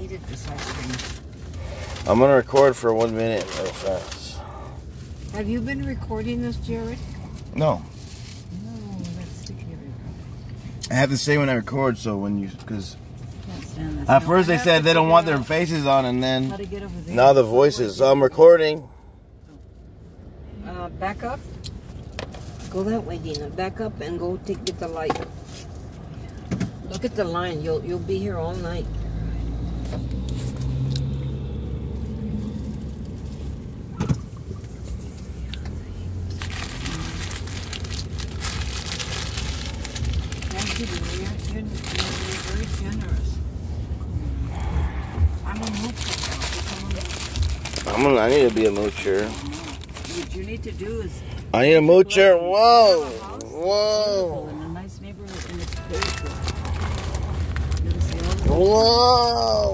needed this ice cream. I'm gonna record for 1 minute real fast. Have you been recording this, Jared? No. No, that's the camera. I have to say when I record, so when you, because Can't stand this. at No, first I they have said to they don't figure want their out faces on, and how then to get over there. now the voices. So I'm recording. Back up. Go that way, Dina. Back up and go get the light. Look at the line. You'll be here all night. Thank you, Maria. You're very generous. I'm a moocher. I need to be a moocher. What you need to do is. I need a moocher. You Whoa, have a house, whoa, in a nice neighborhood, and it's very good. You see all the whoa.